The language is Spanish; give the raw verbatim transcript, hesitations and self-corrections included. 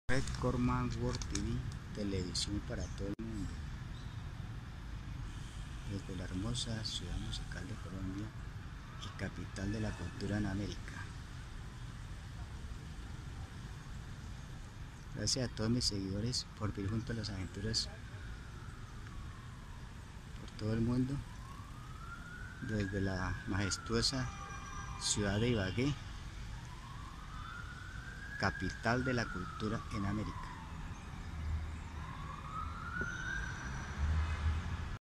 Red Corman World T V, televisión para todo el mundo, desde la hermosa ciudad musical de Colombia y capital de la cultura en América. Gracias a todos mis seguidores por vivir junto a las aventuras por todo el mundo, desde la majestuosa ciudad de Ibagué, capital de la cultura en América.